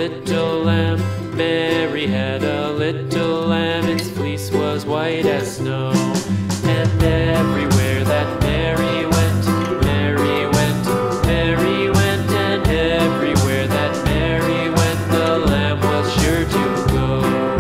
little lamb. Mary had a little lamb. Its fleece was white as snow. And everywhere that Mary went, Mary went, Mary went. And everywhere that Mary went, the lamb was sure to go.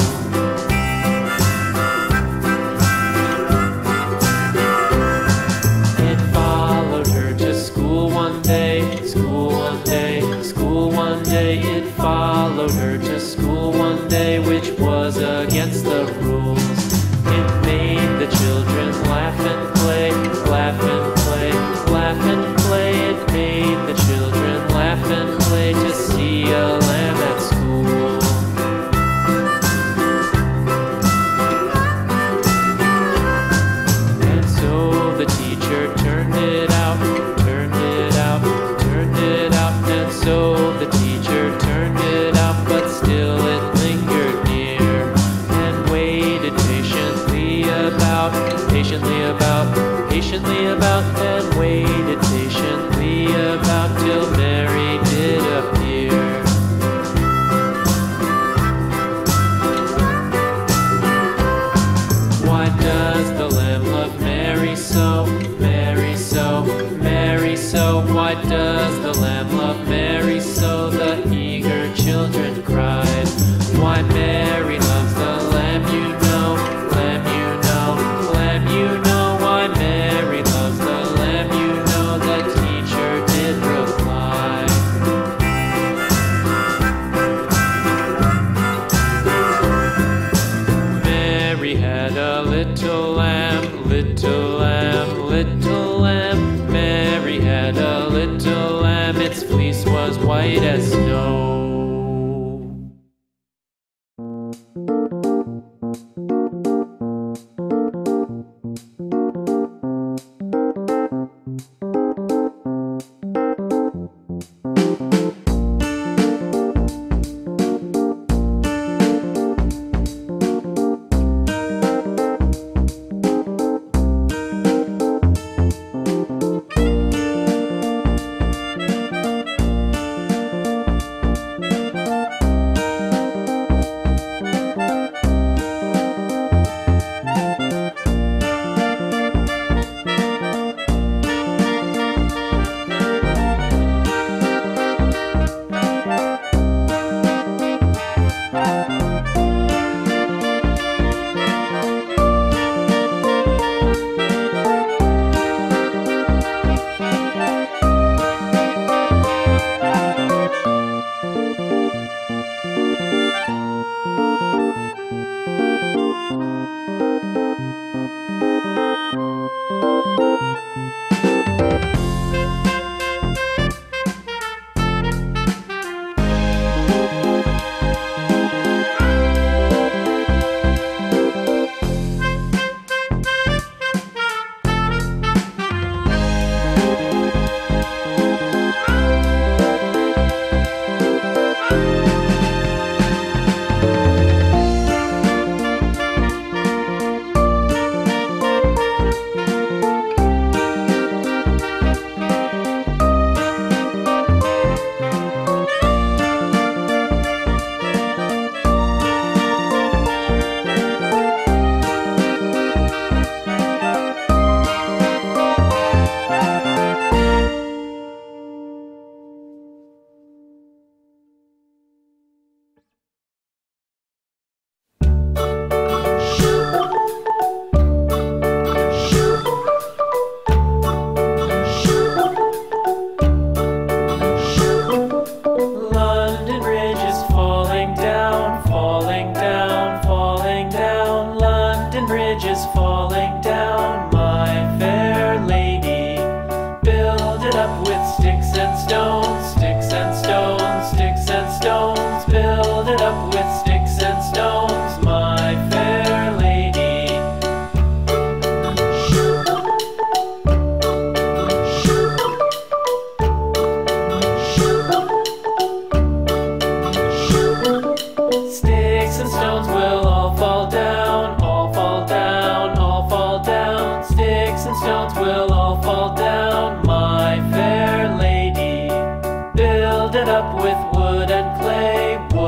It followed her to school one day, school one day, school one day. It followed her to school one day, which was against the rules. It made the children laugh and play, laugh and play, laugh and play. It made the children laugh and play to see a lamb at school. And so the teacher turned it out, turned it out, turned it out. And so the teacher turned it out, but still it lingered near and waited patiently about, patiently about, and waited patiently about till Mary did appear. Why does the lamb love Mary so, Mary so, Mary so? Why does the lamb love Mary so? The eager children cried. Why Mary loves the lamb, you know, lamb, you know, lamb, you know. Why Mary loves the lamb, you know, the teacher did reply. Mary had a little lamb, little lamb, little lamb. Mary had a little lamb. Its fleece was white as snow. Build it up with wood and clay.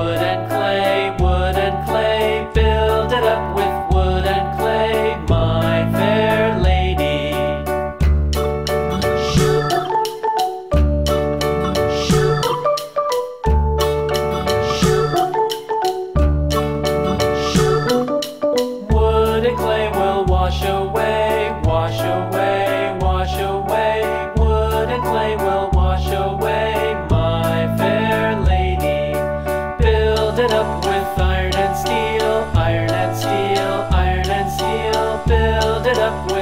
it up.